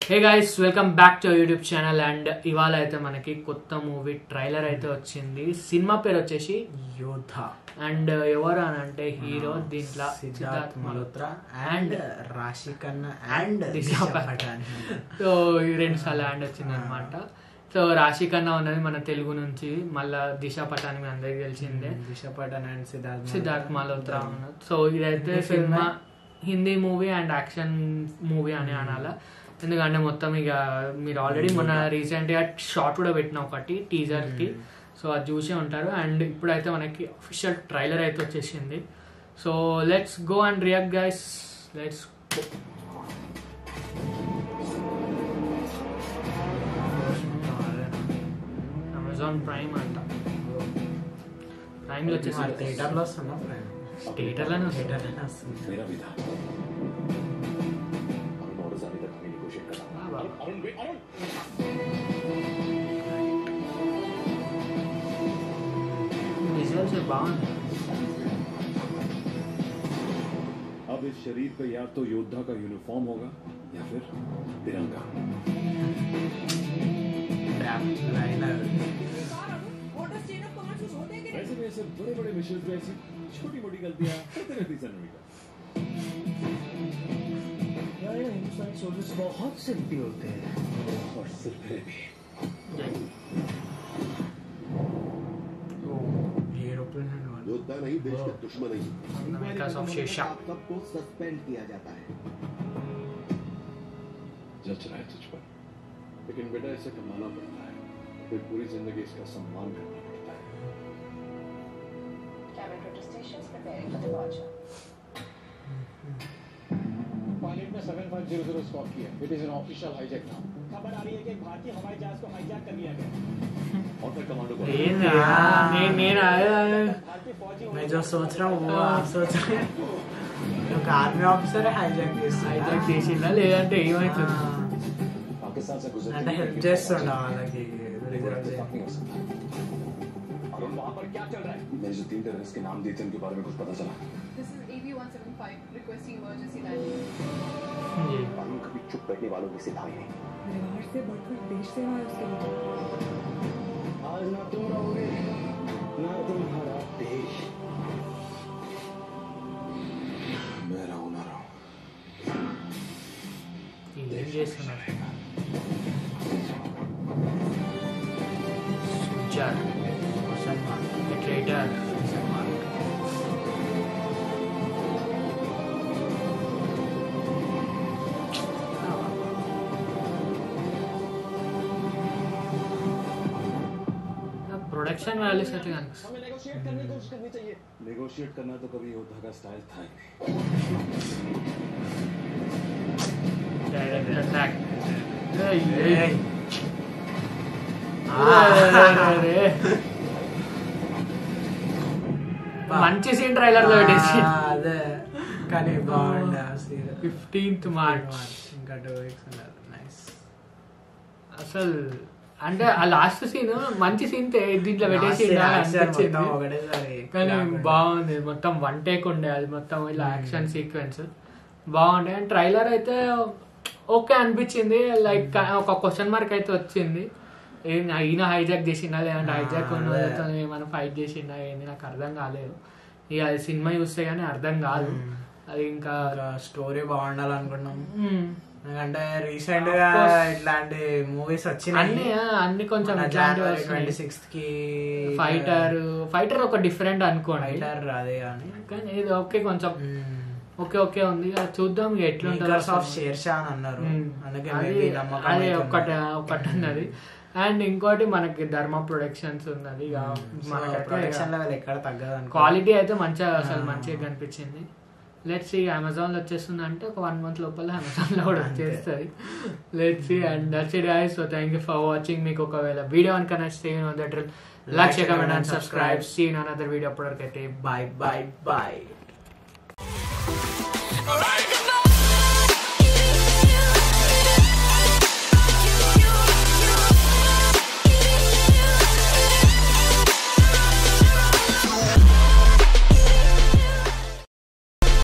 Hey guys, welcome back to our YouTube channel and ఇవాళ అయితే మనకి కొత్త మూవీ ట్రైలర్ అయితే వచ్చింది. సినిమా పేరు వచ్చేసి యోధా అండ్ ఎవరు అని అంటే హీరో దీంట్లో Siddharth Malhotra and Rashi Khanna and Disha Patani. So ఈ రెండు సార్లు అండ్ వచ్చింది అనమాట. సో రాశి ఖన్నా ఉన్నది మన తెలుగు నుంచి, మళ్ళా దిశా పటాని మీ అందరికి తెలిసిందే. దిశా పటాని అండ్ సిద్ధార్థ్ మల్హోత్రా ఉన్నది. సో ఇదైతే cinema Hindi movie and action movie అని అనాల. ఎందుకంటే మొత్తం ఇక మీరు ఆల్రెడీ మొన్న రీసెంట్గా షార్ట్ కూడా పెట్టిన ఒకటి టీజర్కి, సో అది చూసే ఉంటారు. అండ్ ఇప్పుడైతే మనకి అఫీషియల్ ట్రైలర్ అయితే వచ్చేసింది. So let's go and react guys, let's go. Amazon Prime అంట, ప్రైమ్లో వచ్చేసి థియేటర్లో వస్తున్నా, థియేటర్లోనే వస్తుంది. विजुअल से बाउंड अब इस शरीर पे या तो योद्धा का यूनिफॉर्म होगा या फिर तिरंगा. वैसे में ऐसे बड़े-बड़े मिशन में ऐसी छोटी-मोटी गलतियां होती रहती सनमी का. यार हिंदुस्तानी सोल्जर्स बहुत सिंपल होते हैं और सिर्फ भी. योद्धा नहीं, देश का दुश्मन नहीं. सबको सस्पेंड किया जाता है. जच रहा है तुझ पर, लेकिन बेटा इसे कमाना पड़ता है, फिर पूरी जिंदगी इसका सम्मान करना पड़ता है. Cabin stations preparing for departure. Pilot ने 7500 स्पॉट किया. It is an official hijack now. खबर आ रही है कि एक भारतीय हवाई जहाज को हाईजैक कर लिया गया. और फिर कमांडो को मैं जो सोच रहा हूँ वो आप सोच रहे हैं. एक आर्मी ऑफिसर है हाईजैक చేసిందా లేదంటే ఏమైతుంది पाकिस्तान से गुजर అంటే హెల్ప్ చేస్తుండ వాళ్ళకి और वहां पर क्या चल रहा है? मैंने जो 3 टेररिस्ट के नाम दिए थे उनके बारे में कुछ पता चला? This is AB-175 requesting emergency landing. हम कभी चुप बैठने वालों की सिद्धाई नहीं. परिवार से बढ़कर देश सेवा है उसके लिए. आज ना तुम रहोगे ना तुम्हारा देश. मैं रहूं ना रहूं, ఏం చేస్తున్నారు సుజార్ ట్రేడర్ प्रोडक्शन वाले से तो हमें नेगोशिएट करने की कोशिश करनी चाहिए. नेगोशिएट करना तो कभी योद्धा का स्टाइल था ही डायरेक्ट अटैक. మంచి సీన్ ట్రైలర్ లో పెట్టేసి అదే కానీ బాగుండే 15th March ఇంకా 2 weeks ఉన్నారు. నైస్. అసలు అంటే ఆ లాస్ట్ సీన్ మంచి సీన్ దీంట్లో పెట్టేసి ఒకటేసారి కానీ బాగుంది. మొత్తం 1 టేక్ ఉండే, అది మొత్తం ఇలా యాక్షన్ సీక్వెన్స్ బాగుండే. అండ్ ట్రైలర్ అయితే ఓకే అనిపించింది. లైక్ ఒక క్వశ్చన్ మార్క్ అయితే వచ్చింది, ఈయన హైజాక్ చేసిందా లేదంటే హైజాక్ ఏమైనా ఫైట్ చేసిందా ఏంది నాకు అర్థం కాలేదు. ఇక అది సినిమా చూస్తే కానీ అర్థం కాదు. అది ఇంకా స్టోరీ బాగుండాలనుకున్నాం, ఎందుకంటే రీసెంట్ గా ఇట్లాంటి మూవీస్ వచ్చినాయి అన్ని కొంచెం January 26th కి ఫైటర్ ఒక డిఫరెంట్ అనుకోండి, ఫైటర్ అదే కానీ ఇది ఓకే కొంచెం ఓకే ఉంది. చూద్దాం ఎట్లుంటుంది. షేర్ షా అని అన్నారు, అందుకే అదే ఒకటి ఉన్నది. అండ్ ఇంకోటి మనకి ధర్మ ప్రొడక్షన్స్ ఉన్నది. ప్రొడక్షన్ లెవెల్ ఎక్కడ తగ్గదు, క్వాలిటీ అయితే మంచిగా అసలు మంచిగా కనిపించింది. లెట్స్ సీ అమెజాన్లో వచ్చేస్తుంది అంటే ఒక 1 month లోపల అమెజాన్లో కూడా వచ్చేస్తుంది. Let's see and that's it guys. So thank you for watching. మీకు ఒకవేళ వీడియో కనుక నచ్చితే like, share, comment and subscribe. See in another video. అప్పటివరకు అయితే బై.